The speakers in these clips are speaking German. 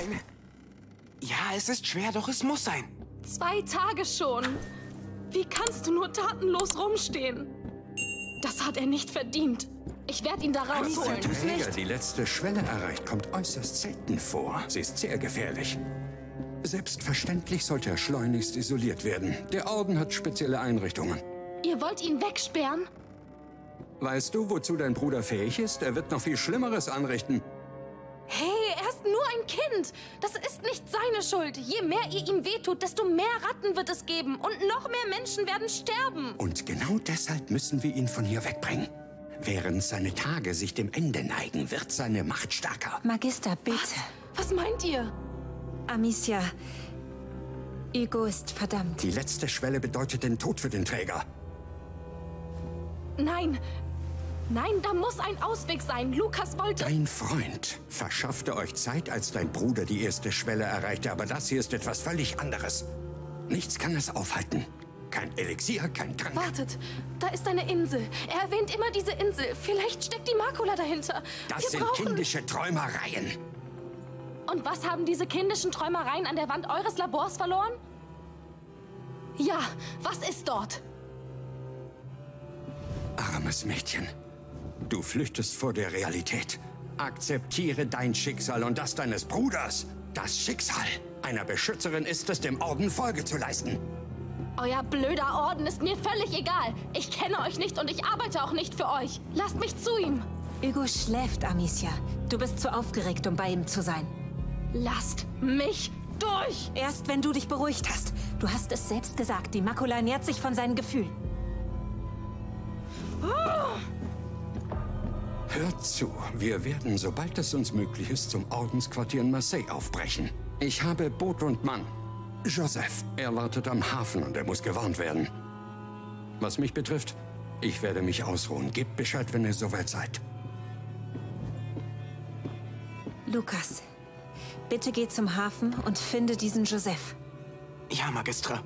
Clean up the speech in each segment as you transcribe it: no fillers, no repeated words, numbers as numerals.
sein. Ja, es ist schwer, doch es muss sein. 2 Tage schon. Wie kannst du nur tatenlos rumstehen? Das hat er nicht verdient. Ich werde ihn da rausholen. Wenn ein Träger die letzte Schwelle erreicht, kommt äußerst selten vor. Sie ist sehr gefährlich. Selbstverständlich sollte er schleunigst isoliert werden. Der Orden hat spezielle Einrichtungen. Ihr wollt ihn wegsperren? Weißt du, wozu dein Bruder fähig ist? Er wird noch viel Schlimmeres anrichten. Hey, er ist nur ein Kind. Das ist nicht seine Schuld. Je mehr ihr ihm wehtut, desto mehr Ratten wird es geben. Und noch mehr Menschen werden sterben. Und genau deshalb müssen wir ihn von hier wegbringen. Während seine Tage sich dem Ende neigen, wird seine Macht stärker. Magister, bitte. Was meint ihr? Amicia, Hugo ist verdammt. Die letzte Schwelle bedeutet den Tod für den Träger. Nein. Nein, da muss ein Ausweg sein. Lukas wollte... Dein Freund verschaffte euch Zeit, als dein Bruder die erste Schwelle erreichte. Aber das hier ist etwas völlig anderes. Nichts kann es aufhalten. Kein Elixier, kein Trank. Wartet, da ist eine Insel. Er erwähnt immer diese Insel. Vielleicht steckt die Makula dahinter. Das sind kindische Träumereien. Und was haben diese kindischen Träumereien an der Wand eures Labors verloren? Ja, was ist dort? Armes Mädchen. Du flüchtest vor der Realität. Akzeptiere dein Schicksal und das deines Bruders. Das Schicksal einer Beschützerin ist es, dem Orden Folge zu leisten. Euer blöder Orden ist mir völlig egal. Ich kenne euch nicht und ich arbeite auch nicht für euch. Lasst mich zu ihm. Hugo schläft, Amicia. Du bist zu aufgeregt, um bei ihm zu sein. Lasst mich durch! Erst wenn du dich beruhigt hast. Du hast es selbst gesagt, die Makula ernährt sich von seinen Gefühlen. Hört zu, wir werden, sobald es uns möglich ist, zum Ordensquartier in Marseille aufbrechen. Ich habe Boot und Mann. Joseph, er wartet am Hafen und er muss gewarnt werden. Was mich betrifft, ich werde mich ausruhen. Gebt Bescheid, wenn ihr soweit seid. Lukas, bitte geh zum Hafen und finde diesen Joseph. Ja, Magistra.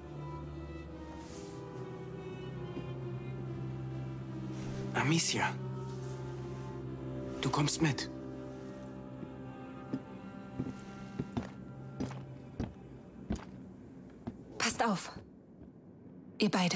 Amicia. Du kommst mit. Passt auf. Ihr beide.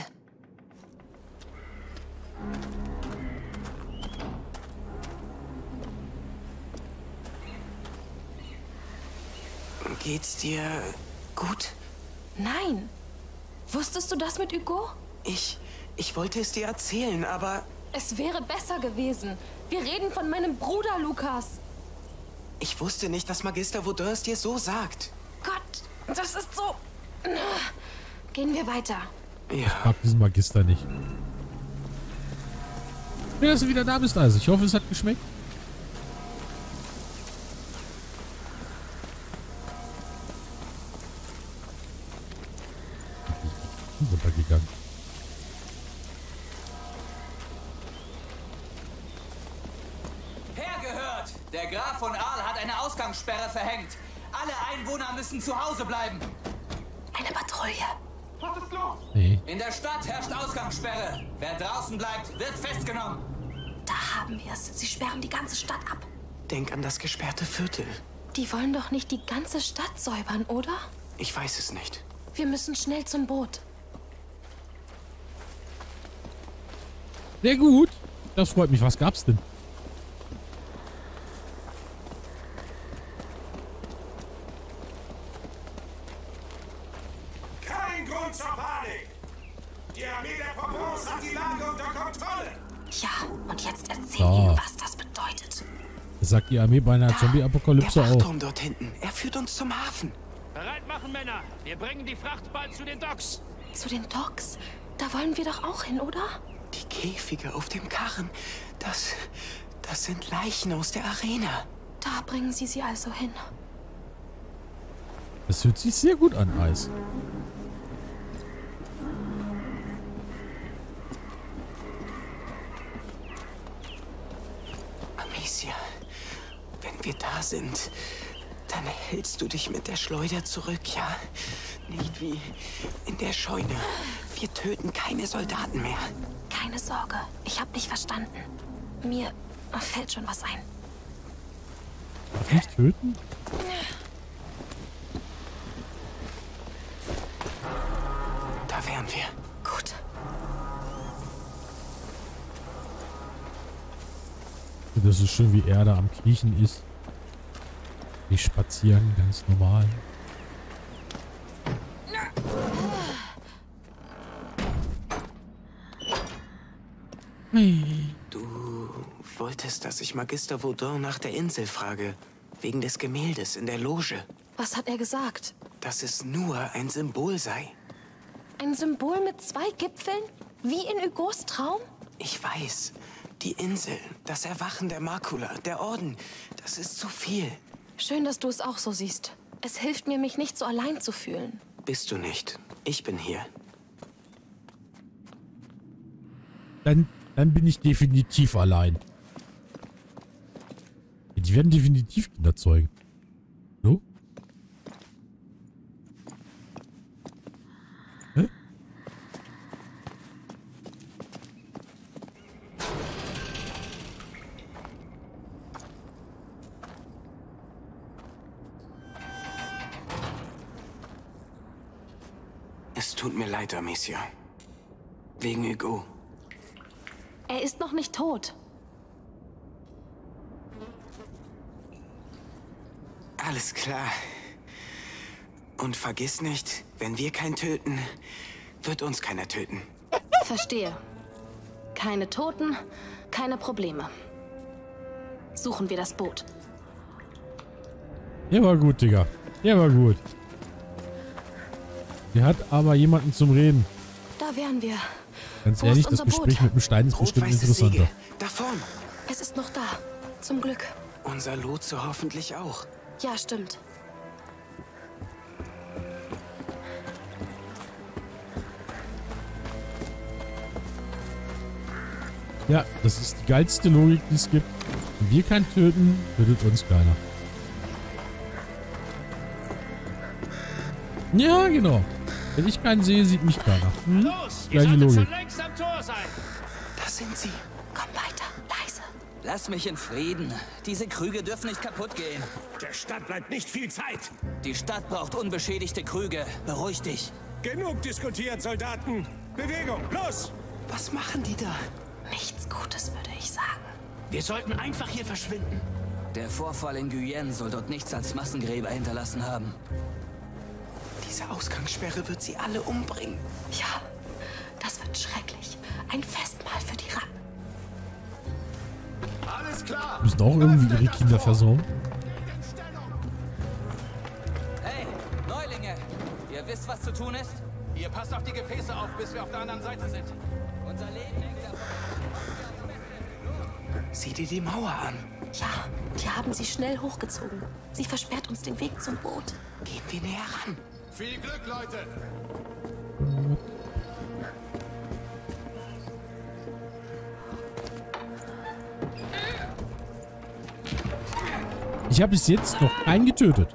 Geht's dir gut? Nein. Wusstest du das mit Hugo? Ich wollte es dir erzählen, aber... Es wäre besser gewesen. Wir reden von meinem Bruder, Lukas. Ich wusste nicht, dass Magister Vaudin es dir so sagt. Gott, das ist so... Gehen wir weiter. Ich mag diesen Magister nicht. Schön, dass du wieder da bist, also. Ich hoffe, es hat geschmeckt. Runtergegangen. Hergehört! Der Graf von Aal hat eine Ausgangssperre verhängt. Alle Einwohner müssen zu Hause bleiben. Eine Patrouille. Was ist los? Nee. In der Stadt herrscht Ausgangssperre. Wer draußen bleibt, wird festgenommen. Da haben wir es. Sie sperren die ganze Stadt ab. Denk an das gesperrte Viertel. Die wollen doch nicht die ganze Stadt säubern, oder? Ich weiß es nicht. Wir müssen schnell zum Boot. Sehr gut. Das freut mich. Was gab's denn? Kein Grund zur Panik! Die Armee der Provence hat die Lage unter Kontrolle! Ja, und jetzt erzähl Ja. ihnen, was das bedeutet. Das sagt die Armee bei einer Der Zombie-Apokalypse auch. Wachturm dort hinten. Er führt uns zum Hafen. Bereit machen, Männer. Wir bringen die Fracht bald zu den Docks. Zu den Docks? Da wollen wir doch auch hin, oder? Die Käfige auf dem Karren. Das sind Leichen aus der Arena. Da bringen sie also hin. Das hört sich sehr gut an, Eis. Amicia, wenn wir da sind, dann hältst du dich mit der Schleuder zurück, ja? Nicht wie in der Scheune. Wir töten keine Soldaten mehr. Keine Sorge, ich habe dich verstanden. Mir fällt schon was ein. Nicht töten? Da wären wir. Gut. Das ist schön, wie er da am Kriechen ist. Die spazieren ganz normal. Du wolltest, dass ich Magister Vaudin nach der Insel frage. Wegen des Gemäldes in der Loge. Was hat er gesagt? Dass es nur ein Symbol sei. Ein Symbol mit 2 Gipfeln? Wie in Hugos Traum? Ich weiß. Die Insel, das Erwachen der Makula, der Orden, das ist zu viel. Schön, dass du es auch so siehst. Es hilft mir, mich nicht so allein zu fühlen. Bist du nicht. Ich bin hier. Dann bin ich definitiv allein. Die werden definitiv Kinder zeugen. So? Hä? Es tut mir leid, Amicia. Wegen Hugo. Er ist noch nicht tot. Alles klar. Und vergiss nicht, wenn wir keinen töten, wird uns keiner töten. Verstehe. Keine Toten, keine Probleme. Suchen wir das Boot. Der war gut, Digga. Der war gut. Der hat aber jemanden zum Reden. Da wären wir. Ganz Wo ehrlich, ist das unser Gespräch Boot? mit dem Stein ist bestimmt Rot-weißes interessanter. Segel. Da vorn. Es ist noch da. Zum Glück. Unser Lotse hoffentlich auch. Ja, stimmt. Ja, das ist die geilste Logik, die es gibt. Wenn wir keinen töten, tötet uns keiner. Ja, genau. Wenn ich keinen sehe, sieht mich keiner. Hm? Los, ihr Gleiche solltet Logik. schon längst am Tor sein. Da sind sie. Komm weiter, leise. Lass mich in Frieden. Diese Krüge dürfen nicht kaputt gehen. Der Stadt bleibt nicht viel Zeit. Die Stadt braucht unbeschädigte Krüge. Beruhig dich. Genug diskutiert, Soldaten. Bewegung, los! Was machen die da? Nichts Gutes, würde ich sagen. Wir sollten einfach hier verschwinden. Der Vorfall in Guyenne soll dort nichts als Massengräber hinterlassen haben. Diese Ausgangssperre wird sie alle umbringen. Ja, das wird schrecklich. Ein Festmahl für die Ratten. Alles klar! Müssen auch irgendwie ihre Kinder versorgen. Hey, Neulinge! Ihr wisst, was zu tun ist? Ihr passt auf die Gefäße auf, bis wir auf der anderen Seite sind. Unser Leben hängt davon. Sieh dir die Mauer an. Ja, die haben sie schnell hochgezogen. Sie versperrt uns den Weg zum Boot. Gehen wir näher ran. Viel Glück, Leute! Ich habe bis jetzt noch keinen getötet.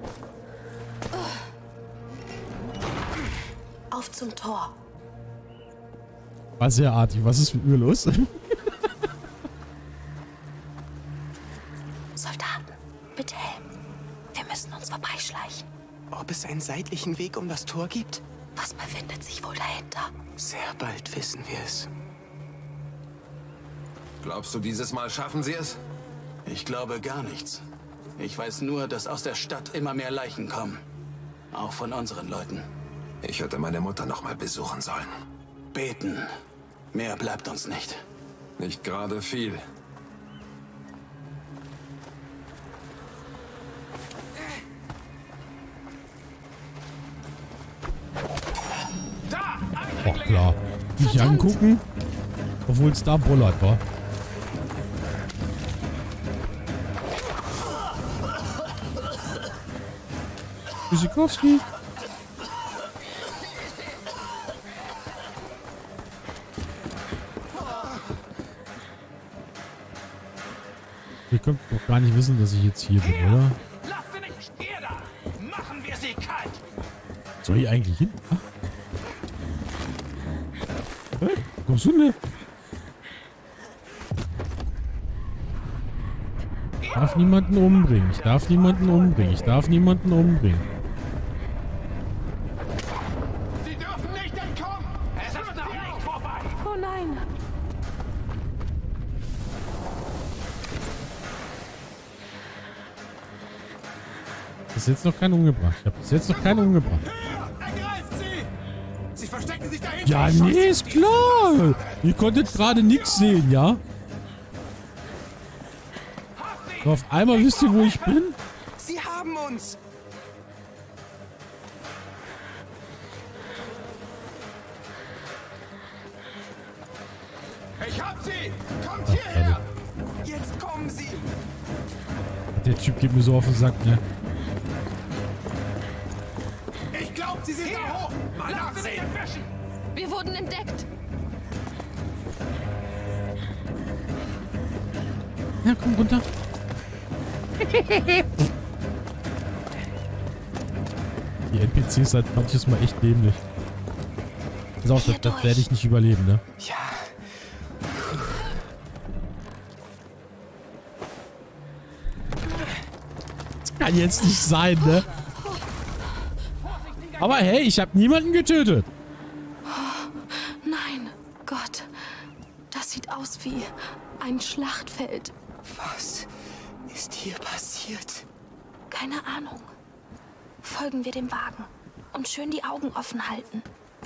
Auf zum Tor. War sehr artig. Was ist mit mir los? Soldaten, bitte helfen. Wir müssen uns vorbeischleichen. Ob es einen seitlichen Weg um das Tor gibt? Was befindet sich wohl dahinter? Sehr bald wissen wir es. Glaubst du, dieses Mal schaffen sie es? Ich glaube gar nichts. Ich weiß nur, dass aus der Stadt immer mehr Leichen kommen. Auch von unseren Leuten. Ich hätte meine Mutter noch mal besuchen sollen. Beten. Mehr bleibt uns nicht. Nicht gerade viel. Ach klar. Nicht angucken. Obwohl es da Bollard war. Tschüssikowski. Ihr könnt doch gar nicht wissen, dass ich jetzt hier bin, oder? Lasst sie nicht! Ihr da! Machen wir sie kalt! Soll ich eigentlich hin? Ah. Hä? Kommst du denn? Ich darf niemanden umbringen. Ich darf niemanden umbringen. Ich darf niemanden umbringen. Sie dürfen nicht entkommen! nein. Bis jetzt noch keinen umgebracht. Ich habe bis jetzt noch keinen umgebracht. Ergreift sie! Sie verstecken sich dahinter! Ja, nee, ist klar. Ihr konntet gerade nichts sehen, ja? So, auf einmal wisst ihr, wo ich bin? Sie haben uns! Ich hab sie! Kommt hierher! Jetzt kommen sie! Der Typ geht mir so auf den Sack, ne? Ich glaub, sie sind da hoch! Mal nachsehen! Wir wurden entdeckt. Ja, komm runter. Die NPCs sind manches Mal echt dämlich. Pass auf, das werde ich nicht überleben, ne? Ja. Das kann jetzt nicht sein, ne? Aber hey, ich habe niemanden getötet. Nein, Gott. Das sieht aus wie ein Schlachtfeld. Was ist hier passiert? Keine Ahnung. Folgen wir dem Wagen und schön die Augen offen halten.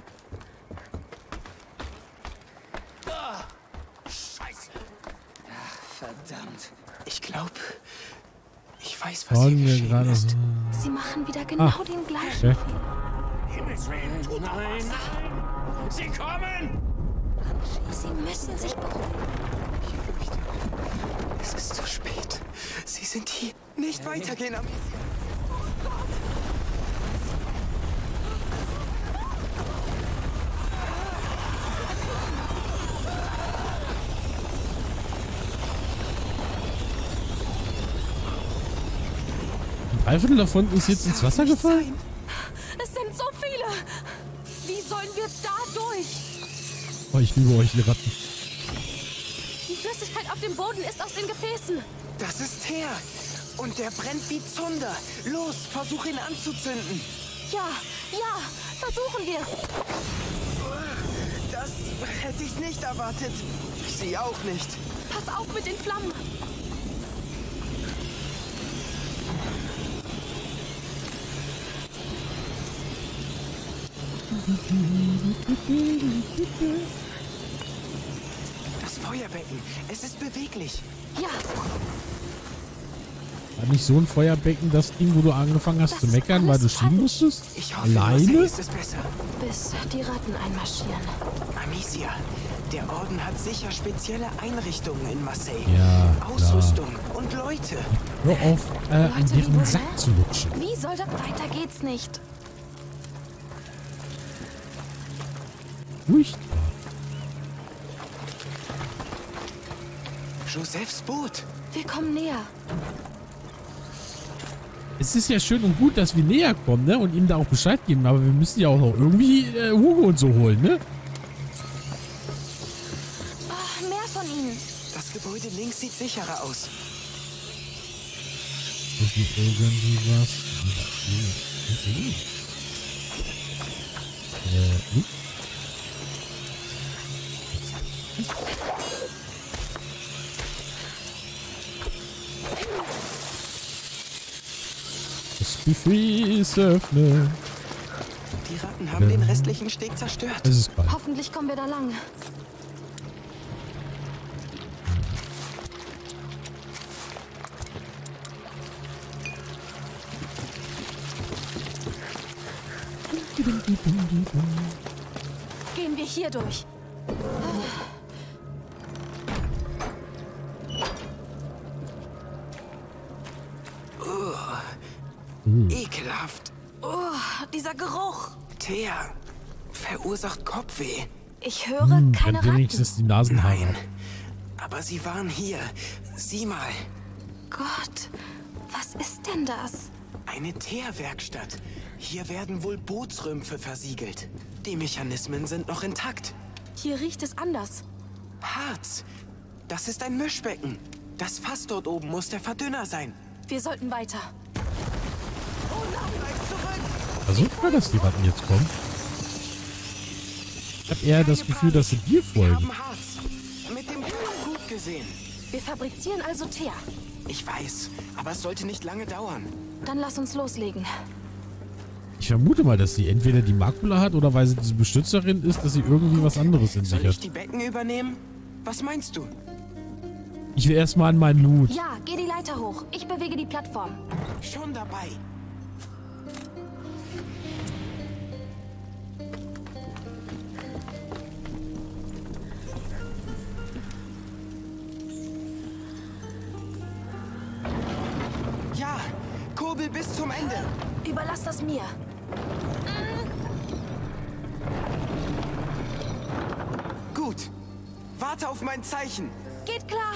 Scheiße. Ach, verdammt. Ich glaube, ich weiß, was Folgen hier wir geschehen gerade ist. so. Sie machen wieder genau den gleichen Okay. Himmelswillen, tut doch was! Sie kommen! Sie müssen sich beruhigen. Ich fürchte, es ist zu spät. Sie sind hier. Nicht weitergehen, Amicia. Ein Dreiviertel davon ist jetzt ins Wasser gefallen? Es sind so viele. Wie sollen wir da durch? Oh, ich liebe euch, ihr Ratten. Die Flüssigkeit auf dem Boden ist aus den Gefäßen. Das ist Teer. Und der brennt wie Zunder. Los, versuch ihn anzuzünden. Ja, versuchen wir es. Das hätte ich nicht erwartet. Sie auch nicht. Pass auf mit den Flammen. Das Feuerbecken, es ist beweglich. Ja, War nicht so ein Feuerbecken das Ding, wo du angefangen hast Das zu ist meckern, weil du alles schieben falsch. musstest? Ich hoffe, Marseille Alleine? ist es besser. bis die Ratten einmarschieren. Amicia, der Orden hat sicher spezielle Einrichtungen in Marseille. Ja, Ausrüstung und Leute. Hör auf, an Leute, deren woher? Sack zu lutschen. Wie soll das weiter geht's nicht? Furchtbar. Josephs Boot. Wir kommen näher. Es ist ja schön und gut, dass wir näher kommen, ne? Und ihm da auch Bescheid geben, aber wir müssen ja auch noch irgendwie Hugo und so holen, ne? Oh, mehr von ihnen. Das Gebäude links sieht sicherer aus. Irgendwie was. Das Buffet ist öffnen. Die Ratten haben den restlichen Steg zerstört. Es ist kalt. Hoffentlich kommen wir da lang. Gehen wir hier durch. Ekelhaft. Oh, dieser Geruch. Teer verursacht Kopfweh. Ich höre keine Dann Ratten. wenigstens die Nasenhaare. Nein, aber sie waren hier. Sieh mal. Gott, was ist denn das? Eine Teerwerkstatt. Hier werden wohl Bootsrümpfe versiegelt. Die Mechanismen sind noch intakt. Hier riecht es anders. Harz. Das ist ein Mischbecken. Das Fass dort oben muss der Verdünner sein. Wir sollten weiter. Oh nein, bleib zurück! Versucht mal, dass die Ratten jetzt kommen. habe eher das Gefühl, dass sie dir Wir folgen. haben Harz. Mit dem Kampf gut gesehen. Wir fabrizieren also Teer. Ich weiß, aber es sollte nicht lange dauern. Dann lass uns loslegen. Ich vermute mal, dass sie entweder die Makula hat oder weil sie diese Beschützerin ist, dass sie irgendwie was anderes in sich Soll ich hat. die Becken übernehmen? Was meinst du? Ich will erstmal an meinen Loot. Ja, geh die Leiter hoch. Ich bewege die Plattform. Schon dabei. Ja, kurbel bis zum Ende. Überlass das mir. Gut. Warte auf mein Zeichen. Geht klar.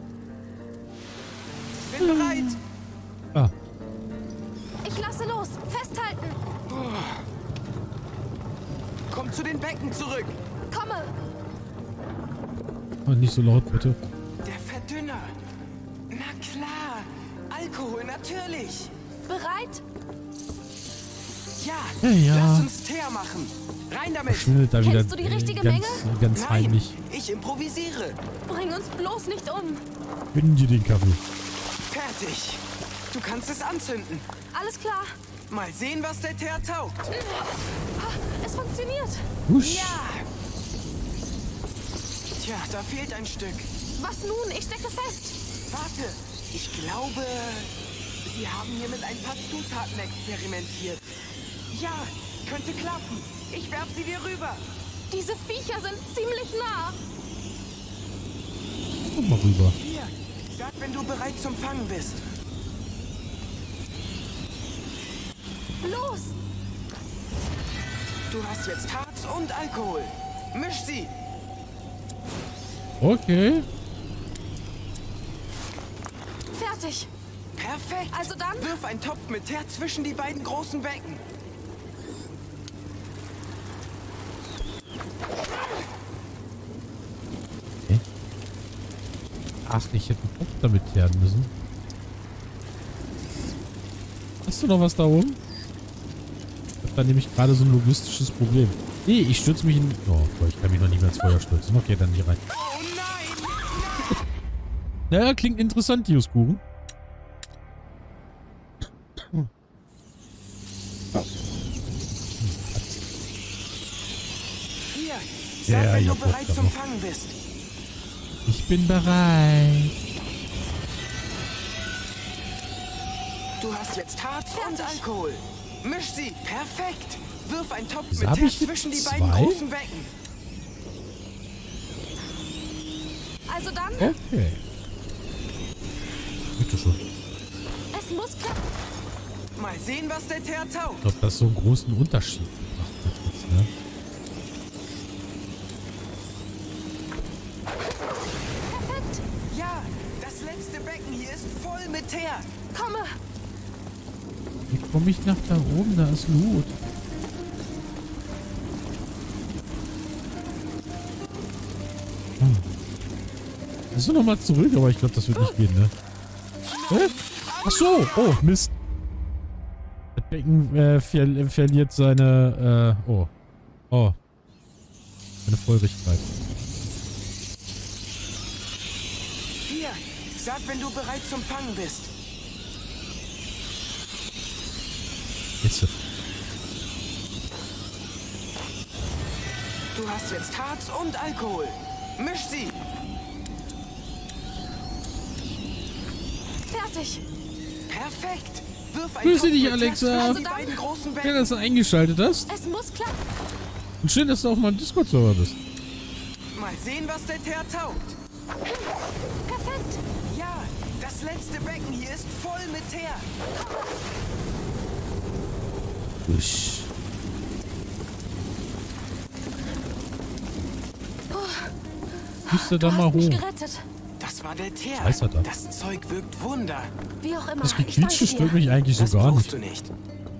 Bin bereit. Ah, Ich lasse los. Festhalten. Komm zu den Becken zurück. Komme. oh, nicht so laut, bitte. Der Verdünner. Na klar. Alkohol, natürlich. Bereit? Ja, Ja. lass uns Teer machen. Rein damit. Verschwindet da wieder Kennst du die richtige ganz, Menge? ganz Nein, heimlich. ich improvisiere. Bring uns bloß nicht um. Binden dir den Kaffee. Fertig. Du kannst es anzünden. Alles klar. Mal sehen, was der Teer taugt. Es funktioniert. Husch. Ja. Tja, da fehlt ein Stück. Was nun? Ich stecke fest. Warte, ich glaube, sie haben hier mit ein paar Zutaten experimentiert. Ja, könnte klappen. Ich werf sie dir rüber. Diese Viecher sind ziemlich nah. Komm mal rüber. Hier, sag, wenn du bereit zum Fangen bist. Los. Du hast jetzt Harz und Alkohol. Misch sie. Okay. Fertig. Perfekt. Also dann? Wirf einen Topf mit Teer zwischen die beiden großen Becken. Ach, ich hätte einen Kopf damit kehren müssen. Hast du noch was da oben? Ich hab da nämlich gerade so ein logistisches Problem. Nee, ich stürze mich in... Oh, ich kann mich noch nicht mehr ins Feuer stürzen. Okay, dann nicht rein. Oh nein! Naja, klingt interessant, Dioskuchen. Hier, sag, Ja, wenn ihr du bereit braucht zum noch. Fangen bist. Ich bin bereit. Du hast jetzt Harz und Alkohol. Misch sie. Perfekt. Wirf einen Topf Wieso mit hab Teer ich jetzt zwischen die beiden zwei? großen Becken. Also dann? Okay. Bitte schon. Es muss klappen. Mal sehen, was der Teer taugt. Ich glaube, das so einen großen Unterschied macht das jetzt, ne? Perfekt. Ja, das letzte Becken hier ist voll mit Teer. Komme. Wie komme ich nach da oben? Da ist Loot. Müssen wir nochmal zurück, aber ich glaube, das wird nicht gehen, ne? Hä? Ach so! Oh, Mist. Das Becken verliert seine, Oh. Seine Feurigkeit. Hier, sag, wenn du bereit zum Fangen bist. Jetzt. Du hast jetzt Harz und Alkohol. Misch sie. Fertig. Perfekt. Wirf einen Grüße Topf dich, mit Teer Alexa. zwischen die beiden großen Schön, Becken. dass du eingeschaltet hast. Es muss klappen. Und schön, dass du auf meinem Discord-Server bist. Mal sehen, was der Teer taugt. Perfekt. Ja, das letzte Becken hier ist voll mit Teer. Usch. Müsste da Du mal hast mich hoch. gerettet. Das war der Teer. Scheiße, da. Das Zeug wirkt Wunder. Wie auch immer. Das Ich danke Gequietsche stört dir. mich eigentlich so Das gar brauchst nicht. du nicht.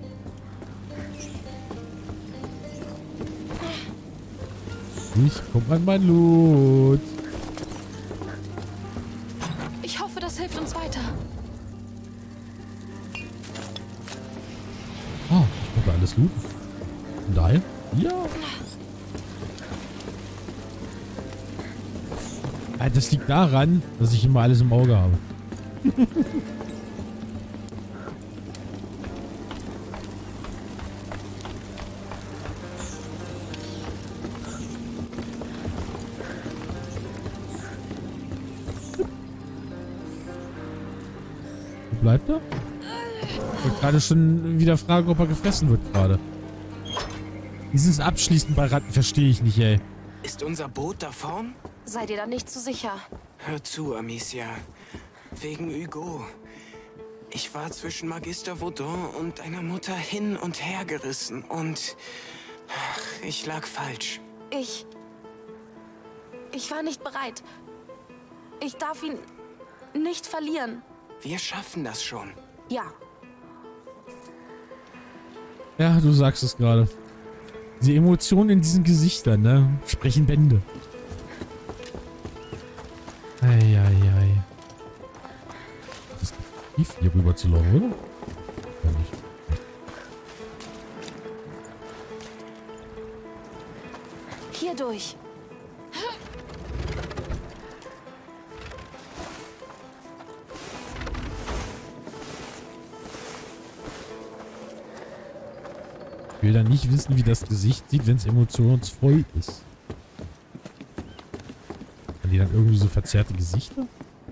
Ich komm an mein Loot. Ich hoffe, das hilft uns weiter. Ah, ich konnte alles looten. Und daher? Ja. Das liegt daran, dass ich immer alles im Auge habe. Wo bleibt er? Ich wollte gerade schon wieder fragen, ob er gefressen wird gerade. Dieses Abschließen bei Ratten verstehe ich nicht, ey. Ist unser Boot da vorn? Seid ihr da nicht so sicher? Hör zu, Amicia. Wegen Hugo. Ich war zwischen Magister Vaudin und deiner Mutter hin und her gerissen und... Ach, ich lag falsch. Ich war nicht bereit. Ich darf ihn nicht verlieren. Wir schaffen das schon. Ja. Ja, du sagst es gerade. Die Emotionen in diesen Gesichtern, ne? Sprechen Bände. Eieiei. Das ist tief, hier rüber zu laufen, oder? Ja, nicht. Hier durch. Ich will da nicht wissen, wie das Gesicht sieht, wenn es emotionsvoll ist. Haben die dann irgendwie so verzerrte Gesichter?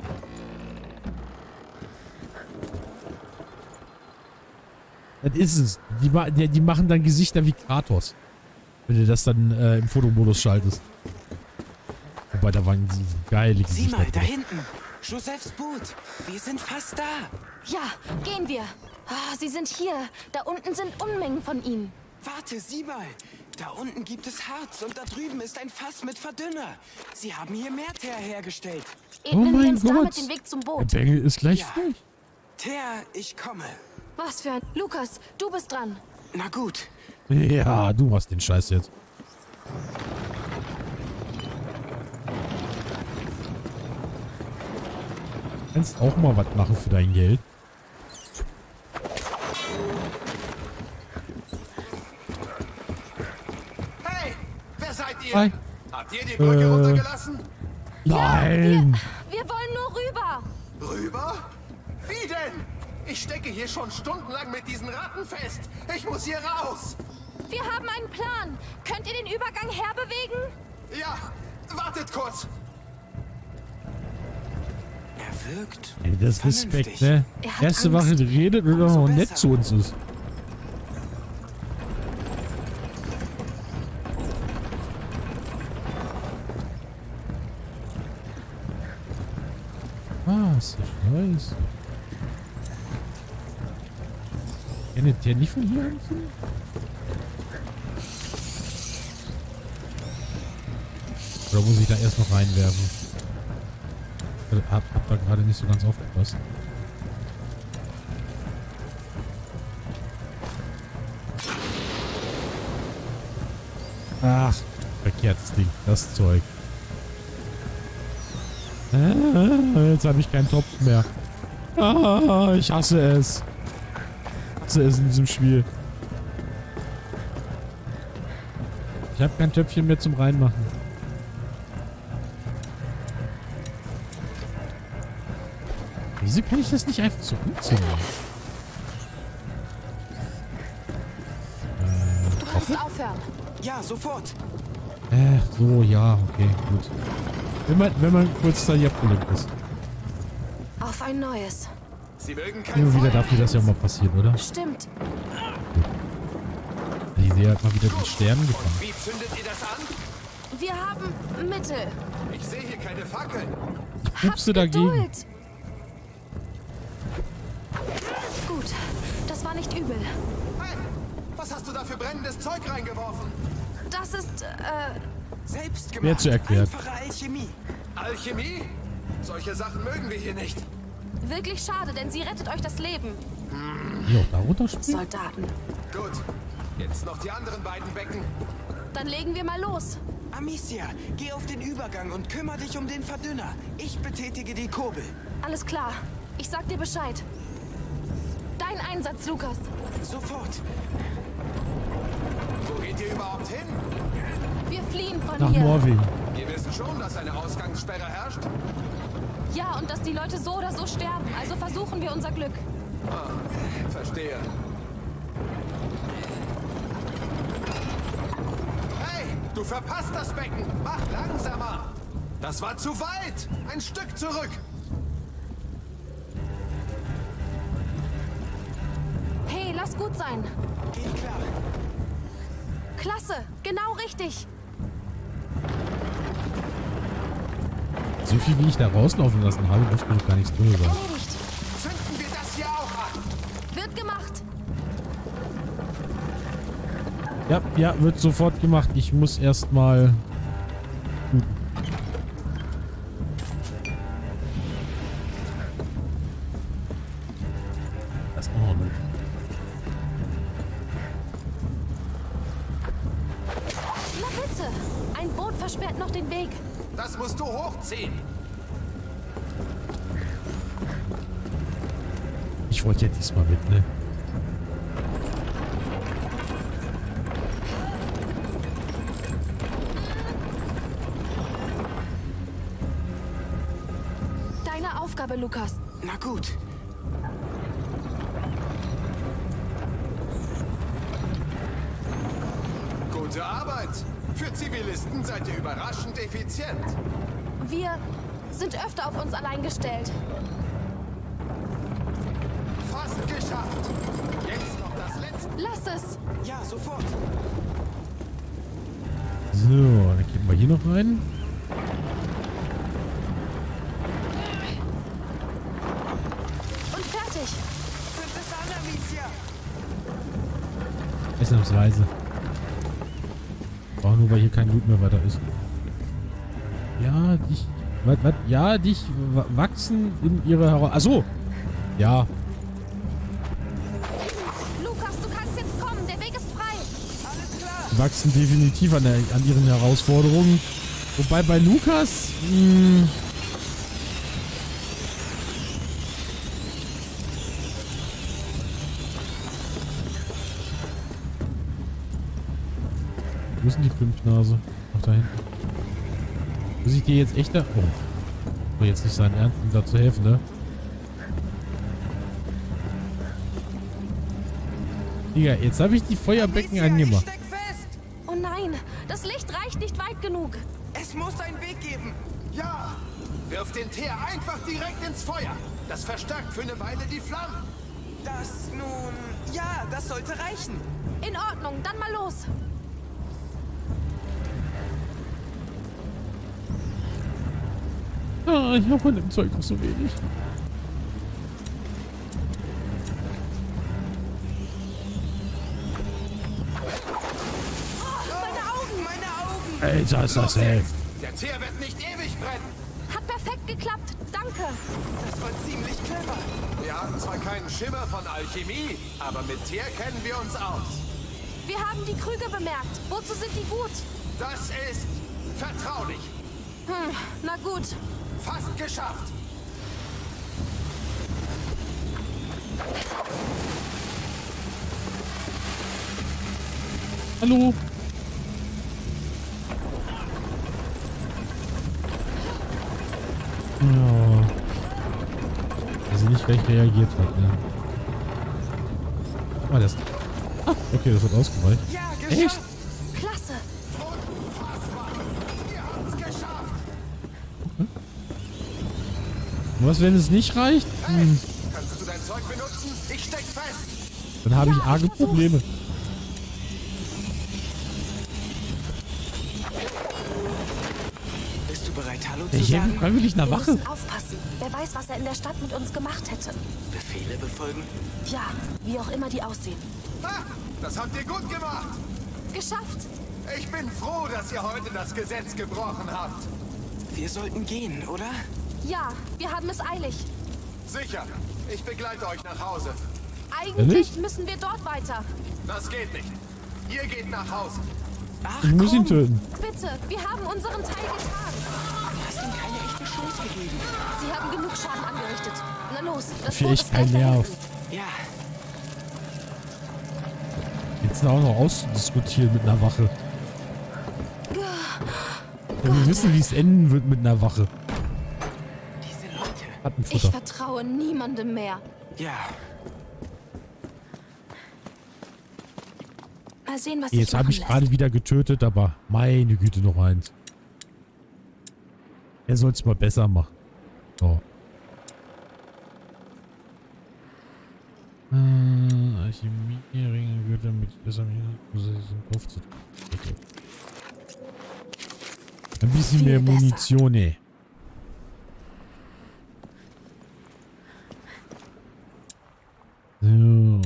Das ist es. Die machen dann Gesichter wie Kratos. Wenn du das dann im Fotomodus schaltest. Wobei, da waren diese geile Gesichter. Sieh mal, da hinten. Josephs Boot. Wir sind fast da. Ja, gehen wir. Ah, sie sind hier. Da unten sind Unmengen von ihnen. Warte, sieh mal. Da unten gibt es Harz und da drüben ist ein Fass mit Verdünner. Sie haben hier Meerteer hergestellt. Ebnen wir mein uns damit Gott. den Weg zum Der Boot. Bengel ist gleich Ja. durch. Teer, ich komme. Was für ein... Lukas, du bist dran. Na gut. Ja, du machst den Scheiß jetzt. Du kannst auch mal was machen für dein Geld. Hey, wer seid ihr? Hi. Habt ihr die Brücke runtergelassen? Nein! Wir wollen nur rüber. Rüber? Wie denn? Ich stecke hier schon stundenlang mit diesen Ratten fest. Ich muss hier raus. Wir haben einen Plan. Könnt ihr den Übergang herbewegen? Ja, wartet kurz. Er wirkt Ey, das ist Respekt, vernünftig. ne? Er hat Erste Angst. Wache redet und auch noch nett zu uns ist. Was? Ich weiß. Kennt ihr nicht von hier unten? Oder muss ich da erst noch reinwerfen? Ich hab da gerade nicht so ganz aufgepasst. Ach, verkehrtes Ding, das Zeug. Jetzt habe ich keinen Topf mehr. Ah, ich hasse es. Ich hasse es in diesem Spiel. Ich habe kein Töpfchen mehr zum Reinmachen. Wieso kann ich das nicht einfach so umziehen? Du kannst aufhören. Ja, sofort. So, ja, okay, gut. Wenn man kurz da hier abgelenkt ist. Auf ein neues. Sie mögen kein Immer wieder Feuer. darf mir das ja mal passieren, oder? Stimmt. Die Idee hat mal wieder den Stern gefangen. Wie zündet ihr das an? Wir haben Mittel. Ich sehe hier keine Fackeln. Ich pupste dagegen. Geduld. Gut, das war nicht übel. Hey, was hast du da für brennendes Zeug reingeworfen? Das ist, Selbst Wer zu erklärt. Einfache Alchemie. Alchemie? Solche Sachen mögen wir hier nicht. wirklich schade, denn sie rettet euch das Leben. Jo, da runter spielen? Soldaten. Gut, jetzt noch die anderen beiden Becken. Dann legen wir mal los. Amicia, geh auf den Übergang und kümmere dich um den Verdünner. Ich betätige die Kurbel. Alles klar. Ich sag dir Bescheid. Dein Einsatz, Lukas. Sofort. Wo geht ihr überhaupt hin? Wir fliehen von Nach hier. Norwegen. Ihr wisst weißt schon, dass eine Ausgangssperre herrscht? Ja, und dass die Leute so oder so sterben. Also versuchen wir unser Glück. Ah, verstehe. Hey, du verpasst das Becken. Mach langsamer. Das war zu weit. Ein Stück zurück. Hey, lass gut sein. Geht klar. Klasse, genau richtig. So viel wie ich da rauslaufen lassen habe, dürfte doch gar nichts drin sein. Erledigt. Zünden wir das hier auch an. Wird gemacht. Ja, wird sofort gemacht. Ich muss erstmal. Das ist auch noch gut. Na bitte. Ein Boot versperrt noch den Weg. Das musst du hochziehen. Ich wollte ja diesmal mit, ne? Deine Aufgabe, Lukas. Na gut. Gute Arbeit. Für Zivilisten seid ihr überraschend effizient. Wir sind öfter auf uns allein gestellt. Fast geschafft. Jetzt noch das letzte. Lass es. Ja, sofort. So, dann gehen wir hier noch rein. Und fertig. Ausnahmsweise. Auch nur, weil hier kein Loot mehr weiter ist. Ja, dich wachsen in ihre Heraus... Achso! Ja. Lukas, du kannst jetzt kommen. Der Weg ist frei. Alles klar. Die wachsen definitiv an ihren Herausforderungen. Wobei bei Lukas... Wo ist denn die Fünfnase? Ach, da hinten. Muss ich dir jetzt echt da... Oh. Soll jetzt nicht sein Ernst, um da zu helfen, ne? Digga, jetzt habe ich die Feuerbecken angemacht. Ich steck fest. Oh nein, das Licht reicht nicht weit genug. Es muss einen Weg geben. Ja. Wirf den Teer einfach direkt ins Feuer. Das verstärkt für eine Weile die Flammen. Das nun... Ja, das sollte reichen. In Ordnung, dann mal los. Ah, ich habe von dem Zeug noch so wenig. Meine Augen. Alter, ist das hell. Der Teer wird nicht ewig brennen. Hat perfekt geklappt. Danke. Das war ziemlich clever. Wir haben zwar keinen Schimmer von Alchemie, aber mit Teer kennen wir uns aus. Wir haben die Krüge bemerkt. Wozu sind die gut? Das ist vertraulich. Na gut. Fast geschafft. Hallo. Ja. Dass sie nicht gleich reagiert hat, ne? Ah, das... Ah, okay, das hat ausgereicht. Ja, geschafft. Echt? Klasse. Unfassbar. Wir haben's geschafft. Und was, wenn es nicht reicht? Hey, kannst du dein Zeug benutzen? Ich steck fest. Dann habe ich Ja, arge ich versuch's. Probleme. Bist du bereit, Hallo zu Ich helfe sagen? freiwillig einer Wir Wache. müssen aufpassen. Wer weiß, was er in der Stadt mit uns gemacht hätte. Befehle befolgen? Ja, wie auch immer die aussehen. Ha, das habt ihr gut gemacht. Geschafft. Ich bin froh, dass ihr heute das Gesetz gebrochen habt. Wir sollten gehen, oder? Ja, wir haben es eilig. Sicher. Ich begleite euch nach Hause. Eigentlich Ehrlich? müssen wir dort weiter. Das geht nicht. Ihr geht nach Hause. Ach, Ich muss ihn komm. töten. Bitte, wir haben unseren Teil getan. Du hast ihm keine echte Chance gegeben. Sie haben genug Schaden angerichtet. Na los, das Für Boot echt ist kein gleich da Nerv. hinten. Ja, Jetzt auch noch auszudiskutieren mit einer Wache. Wir wissen, wie es enden wird mit einer Wache. Diese Leute. Ich Rattenfutter. vertraue niemandem mehr. Ja. Mal sehen, was Jetzt habe ich gerade wieder getötet, aber meine Güte, noch eins. Er soll es mal besser machen. So. Alchemie-Ringe, Gürtel mit besser aufzutragen. Okay. Ein bisschen Viel mehr besser. Munition, ey. So.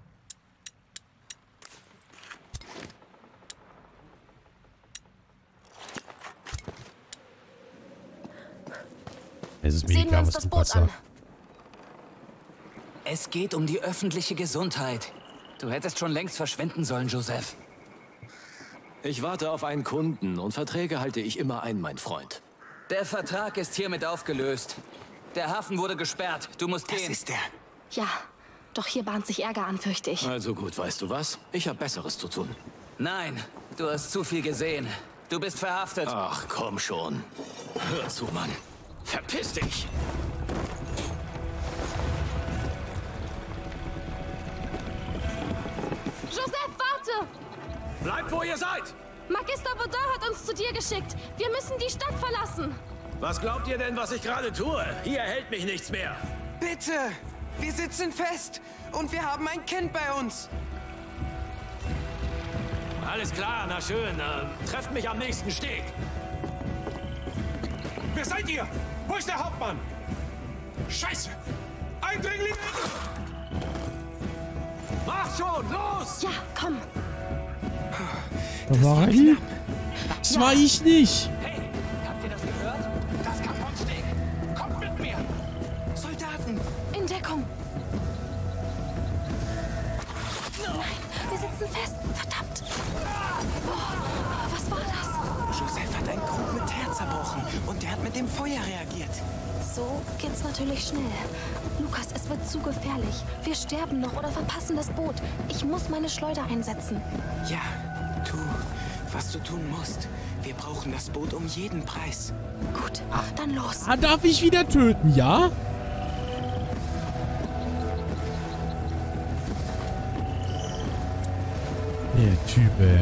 Es ist mir Sehen wir egal, uns was das du Boot Lukas an. sagst. Es geht um die öffentliche Gesundheit. Du hättest schon längst verschwinden sollen, Joseph. Ich warte auf einen Kunden und Verträge halte ich immer ein, mein Freund. Der Vertrag ist hiermit aufgelöst. Der Hafen wurde gesperrt. Du musst gehen. Das ist der. Ja, doch hier bahnt sich Ärger an, fürchte ich. Also gut, weißt du was? Ich habe Besseres zu tun. Nein, du hast zu viel gesehen. Du bist verhaftet. Ach, komm schon. Hör zu, Mann. Verpiss dich! Joseph, warte! Bleibt, wo ihr seid! Magister Baudin hat uns zu dir geschickt. Wir müssen die Stadt verlassen. Was glaubt ihr denn, was ich gerade tue? Hier hält mich nichts mehr. Bitte! Wir sitzen fest und wir haben ein Kind bei uns. Alles klar, na schön. Trefft mich am nächsten Steg. Wer seid ihr? Wo ist der Hauptmann? Scheiße! Eindringlinge! Mach schon, los! Ja, komm. Da war ich. Das war ich nicht. Hey, habt ihr das gehört? Das Kamponsteg! Kommt mit mir! Soldaten! In Deckung. Nein, wir sitzen fest. Verdammt. Oh, was war das? Joseph hat einen Krug mit Teer zerbrochen und der hat mit dem Feuer reagiert. So geht's natürlich schnell. Lukas, es wird zu gefährlich. Wir sterben noch oder verpassen das Boot. Ich muss meine Schleuder einsetzen. Ja, tu, was du tun musst. Wir brauchen das Boot um jeden Preis. Gut, dann los. Ah, darf ich wieder töten, ja? Der Typ, ey.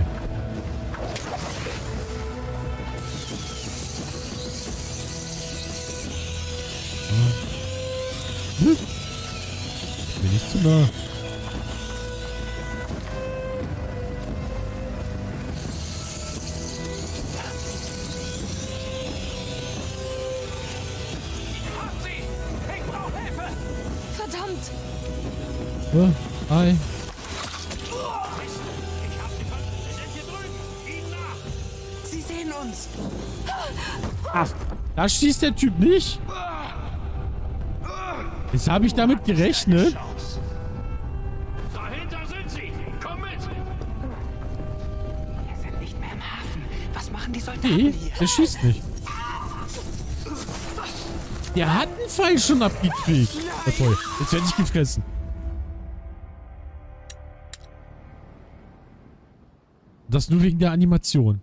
Bin ich zu nah. Verdammt! Oh, hi. Sie sehen uns! Ach, da schießt der Typ nicht. Jetzt habe ich damit gerechnet. Dahinter sind sie! Komm mit! Wir sind nicht mehr im Hafen. Was machen die Soldaten Nee, hier? der schießt nicht. Der hat einen Pfeil schon abgekriegt. Ja, toll. Jetzt werde ich gefressen. Das nur wegen der Animation.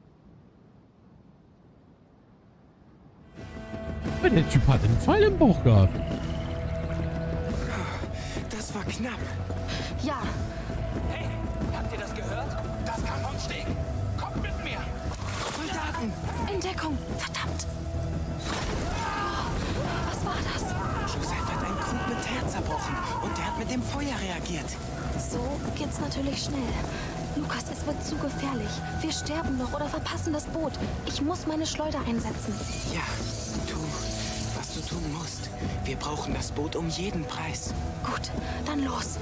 Aber der Typ hat einen Pfeil im Bauch gehabt. Das war knapp. Ja, Hey, habt ihr das gehört? Das Kamponsteg! Kommt mit mir! Soldaten! in Deckung. Verdammt! Was war das? Joseph hat einen Krug mit Teer zerbrochen und der hat mit dem Feuer reagiert. So geht's natürlich schnell. Lukas, es wird zu gefährlich. Wir sterben noch oder verpassen das Boot. Ich muss meine Schleuder einsetzen. Ja, tu, was du tun musst. Wir brauchen das Boot um jeden Preis. Gut, dann los.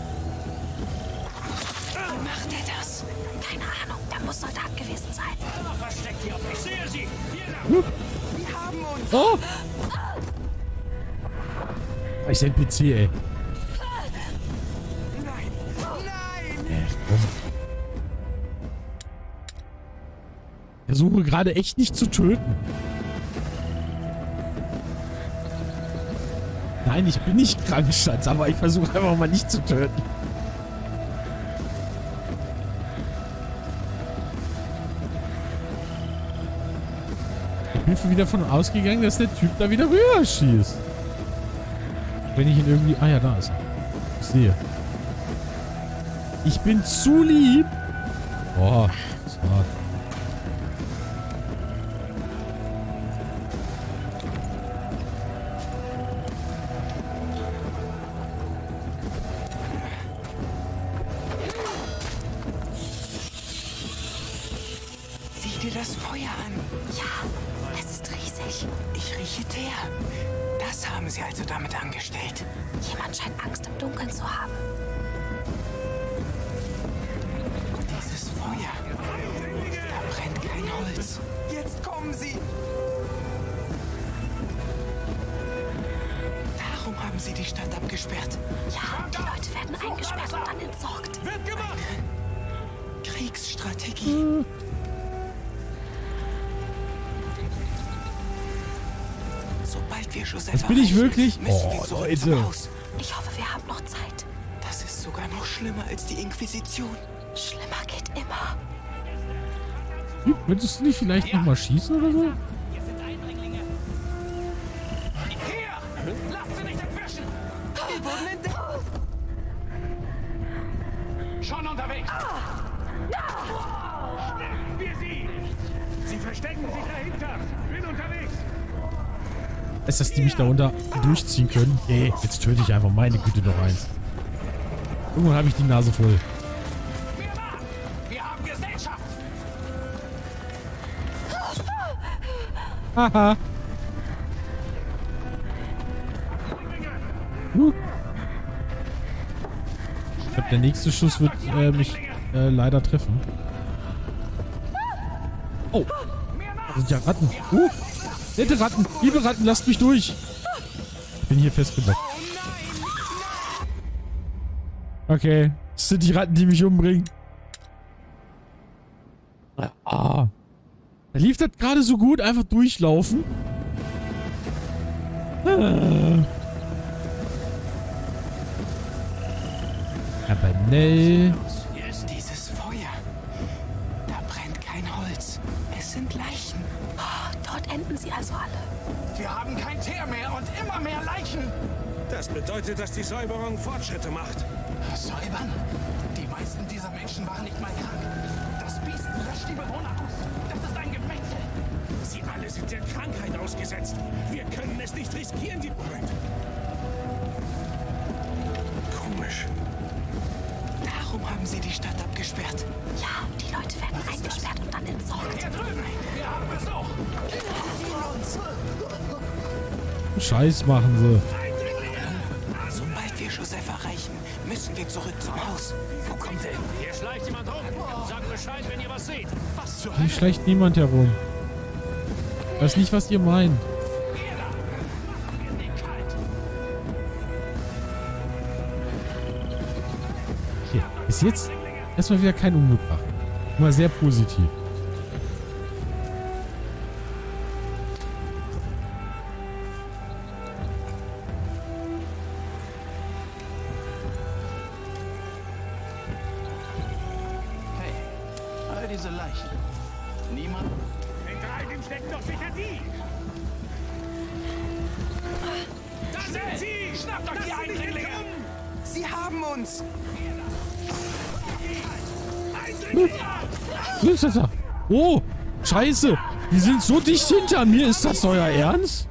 Wie macht er das? Keine Ahnung, der muss Soldat gewesen sein. Versteckt hier! Ich sehe sie! Hier lang! Die haben uns! Oh! Ich bin PC, ey. Nein! Nein! Komm. Ich versuche gerade echt nicht zu töten. Nein, ich bin nicht krank, Schatz, aber ich versuche einfach mal nicht zu töten. bin wieder von ausgegangen, dass der Typ da wieder rüber schießt. Wenn ich ihn irgendwie... Ah ja, da ist er. Ich sehe. Ich bin zu lieb. Boah, das ist hart. Sieh dir das Feuer an. Ja, es ist riesig. Ich rieche Teer. Das haben sie also damit angestellt. Jemand scheint Angst im Dunkeln zu haben. Dieses Feuer. Da brennt kein Holz. Jetzt kommen sie. Darum haben sie die Stadt abgesperrt. Ja, die Leute werden eingesperrt und dann entsorgt. Wird gemacht. Kriegsstrategie. Sobald wir Joseph Das bin ich erreichen, wirklich? müssen wir Oh, zurück Leute. zum Haus. Ich hoffe, wir haben noch Zeit. Das ist sogar noch schlimmer als die Inquisition. Schlimmer geht immer. Würdest du nicht vielleicht noch mal schießen oder so? Hier sind Eindringlinge. Hier! Lasst sie nicht entwischen! Wir wurden entdeckt. Schon unterwegs. Schnell, wir sie. Sie verstecken sich dahinter. Bin unterwegs. Ist das, die mich da unter durchziehen können? Nee, jetzt töte ich einfach meine Güte noch eins. Irgendwann habe ich die Nase voll. Wir haben Gesellschaft. Haha. Ich glaube, der nächste Schuss wird mich leider treffen. Oh. Das sind ja Ratten. Nette Ratten. Liebe Ratten, lasst mich durch. Ich bin hier festgebockt. Okay. Das sind die Ratten, die mich umbringen. Ah. Da lief das gerade so gut. Einfach durchlaufen. Aber nee. Hier ist dieses Feuer. Da brennt kein Holz. Es sind Leichen. Oh, dort enden sie also alle. Wir haben kein Teer mehr und immer mehr Leichen. Das bedeutet, dass die Säuberung Fortschritte macht. Säubern? Die meisten dieser Menschen waren nicht mal krank. Das Biest löscht die Bewohner aus. Das ist ein Gemetzel. Sie alle sind der Krankheit ausgesetzt. Wir können es nicht riskieren, die... Moment. Komisch. Darum haben sie die Stadt abgesperrt. Ja, die Leute werden eingesperrt und dann entsorgt. Hier drüben. Wir haben Besuch. Scheiß machen sie. Sobald wir Joseph erreichen, müssen wir zurück zum Haus. Wo kommt er? Hier schleicht jemand rum. Sagt Bescheid, wenn ihr was seht. Was zur Hier schleicht niemand herum. Ich weiß nicht, was ihr meint. Hier, bis jetzt erstmal wieder kein Unmut machen. Mal sehr positiv. Hey, all diese Leichen. Niemand? Hinter all dem stecken doch sicher die. Da sind sie! Schnappt euch die Eindringlinge! Sie haben uns! Wo ist das da? Oh, scheiße. Die sind so dicht hinter mir. Ist das euer Ernst?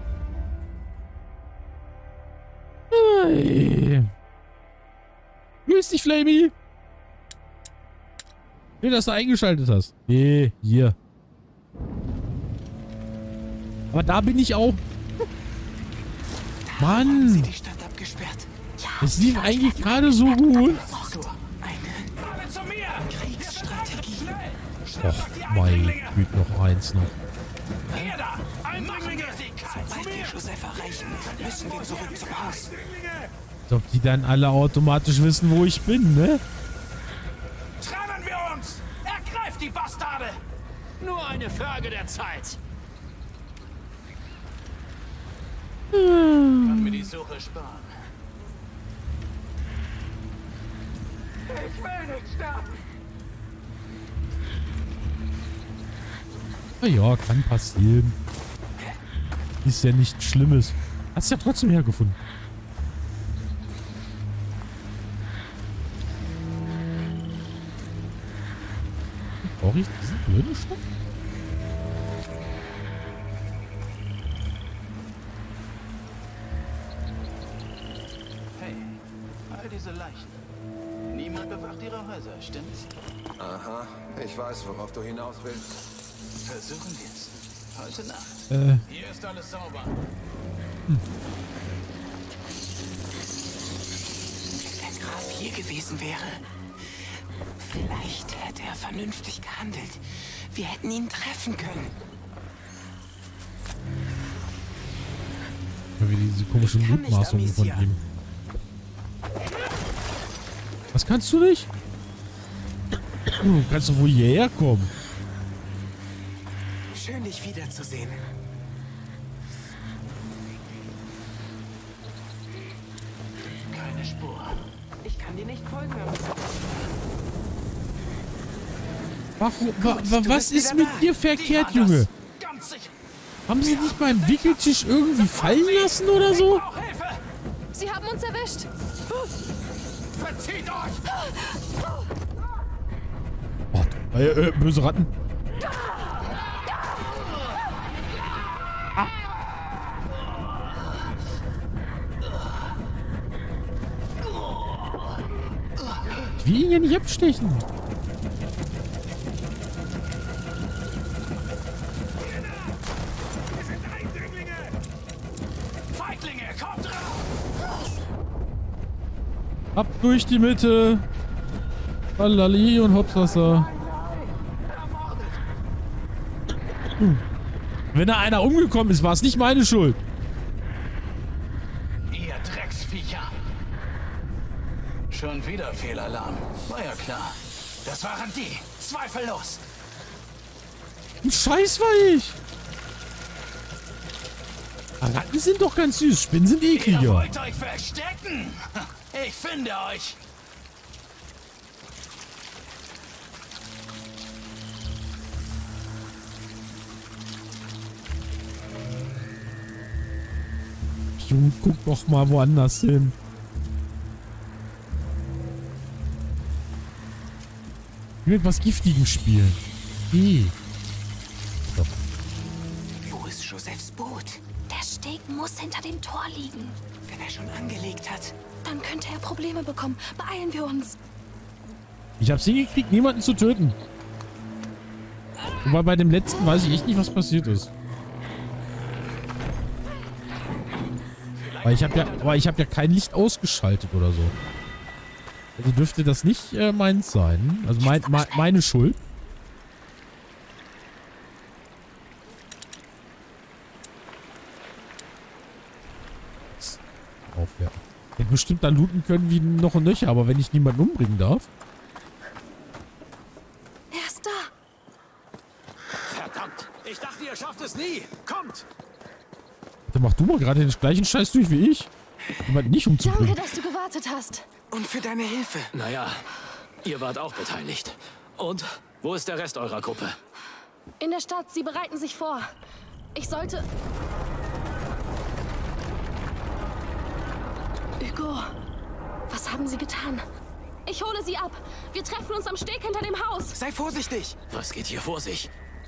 Hey. Grüß dich, Flamey. Schön, dass du eingeschaltet hast. Nee, hier. Aber da bin ich auch. Mann. Es lief eigentlich gerade so gut. Kriegsstrategie. Och, mein Güte, noch eins noch. Hier da! Eindringlinge! Sobald wir Joseph erreichen, müssen wir zurück zum Haus. Als ob die dann alle automatisch wissen, wo ich bin, ne? Trennen wir uns! Ergreift die Bastarde! Nur eine Frage der Zeit. Kann mir die Suche sparen. Ich will nicht sterben. Na ja, kann passieren. Ist ja nichts Schlimmes. Hast ja trotzdem hergefunden. Brauche ich diesen blöden Stoff? Hey, all diese Leichen. Niemand bewacht ihre Häuser, stimmt's? Aha, ich weiß, worauf du hinaus willst. Versuchen wir's. Heute Nacht. Hier ist alles sauber. Wenn der Graf hier gewesen wäre, vielleicht hätte er vernünftig gehandelt. Wir hätten ihn treffen können. Wie diese komischen Mutmaßungen von ihm. Was kannst du nicht? Du kannst doch wohl hierher kommen. Schön, dich wiederzusehen. Keine Spur. Ich kann dir nicht folgen. Was ist mit dir verkehrt, Junge? Haben sie dich beim Wickeltisch irgendwie fallen lassen oder so? Sie haben uns erwischt. Verzieht euch! Oh, böse Ratten. Ich will ihn ja nicht abstechen. Feiglinge, kommt raus! Ab durch die Mitte. Ballali und Hopsasser. Wenn da einer umgekommen ist, war es nicht meine Schuld. Ihr Drecksviecher. Schon wieder Fehlalarm. War ja klar. Das waren die. Zweifellos. Ein Scheiß war ich. Ratten sind doch ganz süß. Spinnen sind ekliger. Ihr wollt euch verstecken? Ich finde euch. Junge, guck doch mal woanders hin. Mit was Giftigem spielen. So. Wo ist Josephs Boot? Der Steg muss hinter dem Tor liegen. Wenn er schon angelegt hat. Dann könnte er Probleme bekommen. Beeilen wir uns. Ich hab's hingekriegt, niemanden zu töten. Wobei bei dem letzten weiß ich echt nicht, was passiert ist. Weil ich habe ja kein Licht ausgeschaltet oder so. Also dürfte das nicht meins sein. Also meine Schuld. Aufwerten. Ich hätte bestimmt dann looten können wie noch ein Nöcher, aber wenn ich niemanden umbringen darf. Er ist da. Verdammt! Ich dachte, ihr schafft es nie! Kommt! Dann mach du mal gerade den gleichen Scheiß durch wie ich. Jemanden nicht umzubringen. Danke, dass du gewartet hast. Und für deine Hilfe. Naja, ihr wart auch beteiligt. Und wo ist der Rest eurer Gruppe? In der Stadt, sie bereiten sich vor. Ich sollte... Hugo, was haben sie getan? Ich hole sie ab. Wir treffen uns am Steg hinter dem Haus. Sei vorsichtig. Was geht hier vor sich?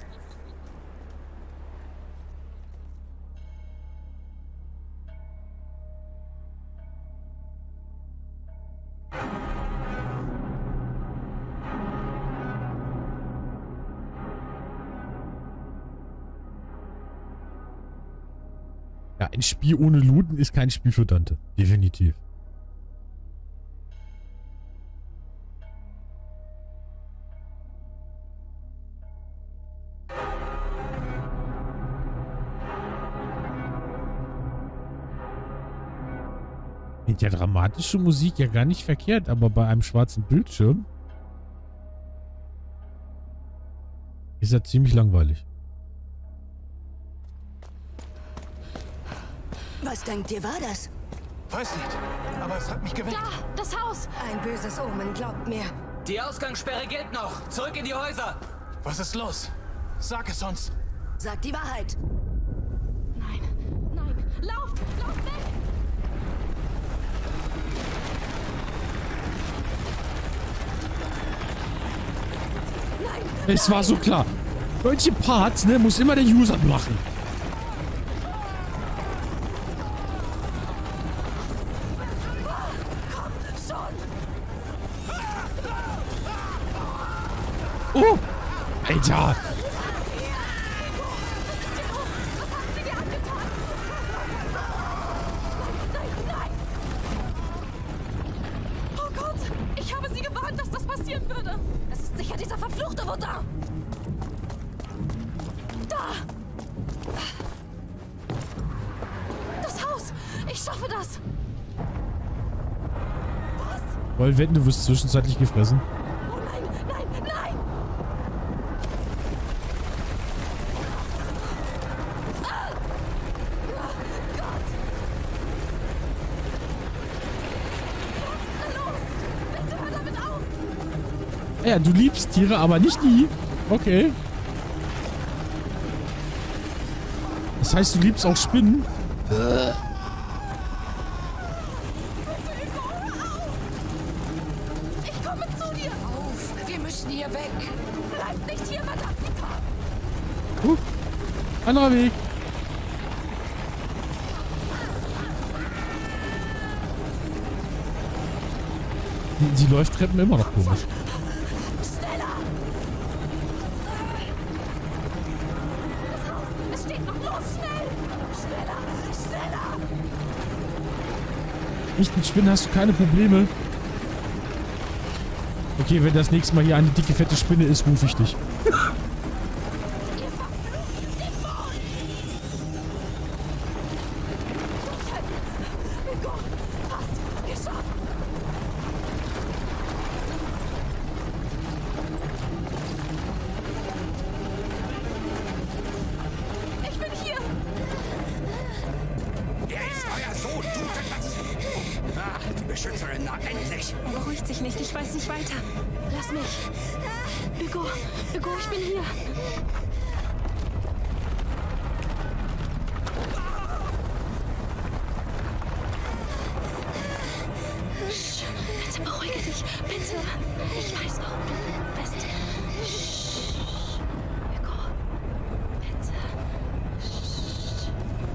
Ja, ein Spiel ohne Looten ist kein Spiel für Dante. Definitiv. Mit der dramatische Musik ja gar nicht verkehrt, aber bei einem schwarzen Bildschirm ist er ziemlich langweilig. Was denkt ihr, war das? Weiß nicht, aber es hat mich geweckt. Da, das Haus. Ein böses Omen, glaubt mir. Die Ausgangssperre gilt noch. Zurück in die Häuser. Was ist los? Sag es uns. Sagt die Wahrheit. Nein, Lauft! Lauft weg! Es war so klar. Solche Parts, ne, muss immer der User machen. Oh! Alter! Oh Gott! Ich habe sie gewarnt, dass das passieren würde! Es ist sicher dieser verfluchte Wodan! Da! Das Haus! Ich schaffe das! Woll wetten, du wirst zwischenzeitlich gefressen. Oh nein! Nein! Nein! Ja, du liebst Tiere, aber nicht die. Okay. Das heißt, du liebst auch Spinnen? Ich komme zu dir! Auf! Wir müssen hier weg! Bleib nicht hier, Madame! Anderer Weg. Sie läuft Treppen immer noch komisch. Es steht noch los! Schnell! Schneller! Schneller! Nicht mit Spinnen hast du keine Probleme. Okay, wenn das nächste Mal hier eine dicke, fette Spinne ist, rufe ich dich. Ich bin hier! Er ist euer Sohn, tut etwas! Ach, die Beschützerin, na endlich! Er beruhigt sich nicht, ich weiß nicht weiter. Lass mich! Hugo, Hugo, ich bin hier! Sch, bitte beruhige dich, bitte! Ich weiß, warum du wütend bist. Sch, Hugo, bitte. Sch.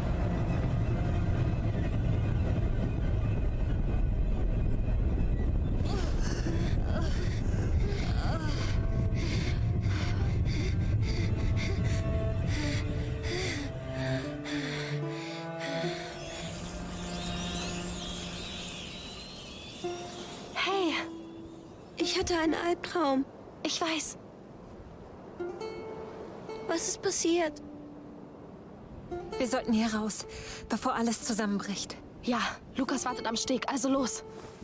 Hey, Ich hatte einen Albtraum. ich weiß. Was ist passiert? Wir sollten hier raus, bevor alles zusammenbricht. Ja, Lukas wartet am Steg, also los.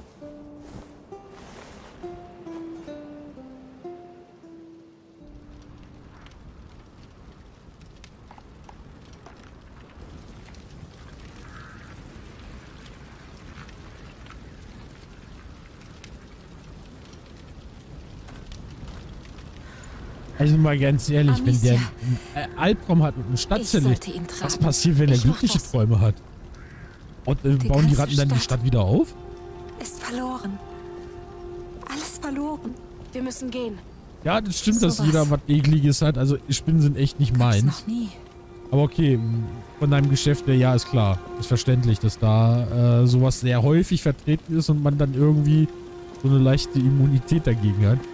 Also mal ganz ehrlich, wenn Amicia, der einen Albtraum hat und eine Stadt ich sollte zerlegt, ihn tragen. was passiert, wenn er Ich mach glückliche das. Träume hat? Und bauen die ganze Ratten dann die Stadt. Stadt wieder auf? Ist verloren. Alles verloren. Wir müssen gehen. Ja, das stimmt, dass Sowas. jeder was Ekliges hat. Also Spinnen sind echt nicht Gab's meins. noch nie. Aber okay, von deinem Geschäft her, ja, ist klar. Ist verständlich, dass da sowas sehr häufig vertreten ist und man dann irgendwie so eine leichte Immunität dagegen hat.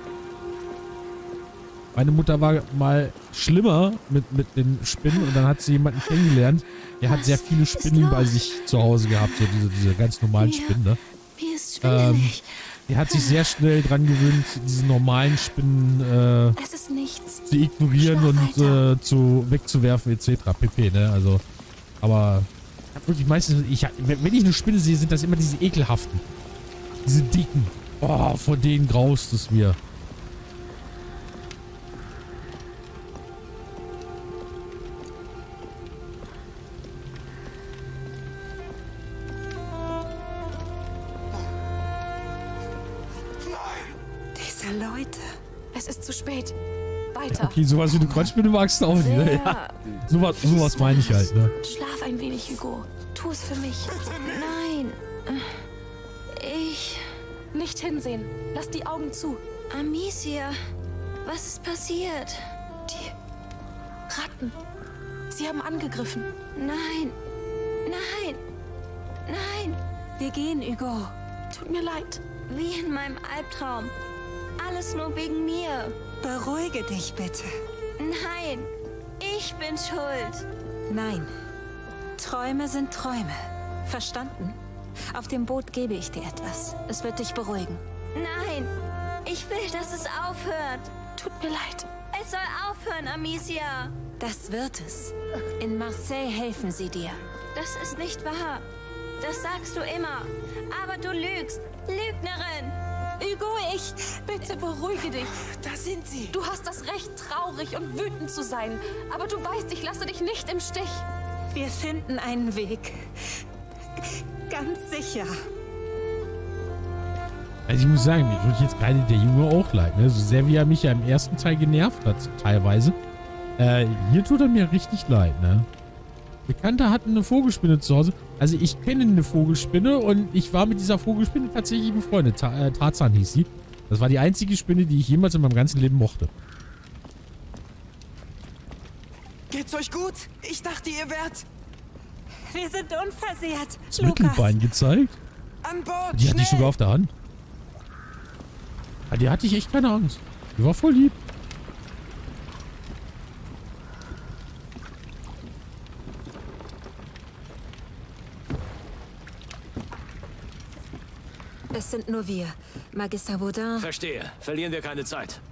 Meine Mutter war mal schlimmer mit den Spinnen und dann hat sie jemanden kennengelernt, der hat sehr viele Spinnen bei sich zu Hause gehabt, so diese ganz normalen Spinnen, ne? Mir ist schwindelig. Der hat sich sehr schnell dran gewöhnt, diese normalen Spinnen Es ist nichts. zu ignorieren und wegzuwerfen etc. pp, ne? Also, aber ich hab wirklich meistens, wenn ich eine Spinne sehe, sind das immer diese ekelhaften. Diese dicken. Oh, vor denen graust es mir. Diese Leute. Es ist zu spät. weiter. Okay, sowas wie eine Kreuzspinne magst du auch nicht, ne? Ja. Sowas meine ich halt, ne? Schlaf ein wenig, Hugo. Tu es für mich. Nein. Nicht hinsehen. Lass die Augen zu. Amicia, was ist passiert? Die Ratten. Sie haben angegriffen. Nein. Nein. Nein. Wir gehen, Hugo. Tut mir leid. Wie in meinem Albtraum. Alles nur wegen mir. Beruhige dich bitte. Nein. Ich bin schuld. Nein. Träume sind Träume. Verstanden? Auf dem Boot gebe ich dir etwas. Es wird dich beruhigen. Nein. Ich will, dass es aufhört. Tut mir leid. Es soll aufhören, Amicia. Das wird es. In Marseille helfen sie dir. Das ist nicht wahr. Das sagst du immer. Aber du lügst. Lügnerin. Hugo, bitte beruhige dich. Da sind sie. Du hast das Recht, traurig und wütend zu sein. Aber du weißt, ich lasse dich nicht im Stich. Wir finden einen Weg. Ganz sicher. Also ich muss sagen, mir tut jetzt gerade der Junge auch leid, ne? So sehr wie er mich ja im ersten Teil genervt hat, teilweise. Hier tut er mir richtig leid, ne? Bekannte hatten eine Vogelspinne zu Hause. Also ich kenne eine Vogelspinne und ich war mit dieser Vogelspinne tatsächlich befreundet. Tarzan hieß sie. Das war die einzige Spinne, die ich jemals in meinem ganzen Leben mochte. Geht's euch gut? Ich dachte, ihr wärt... Wir sind unversehrt. Das Mittelbein gezeigt. An Bord, Die hatte ich sogar auf der Hand. Die hatte ich echt keine Angst. Die war voll lieb. Es sind nur wir. Magister Vaudin. Verstehe. Verlieren wir keine Zeit.